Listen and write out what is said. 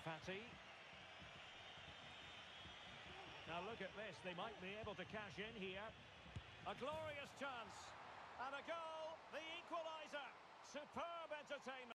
Fatty. Now look at this, they might be able to cash in here. A glorious chance. And a goal, the equaliser. Superb entertainment.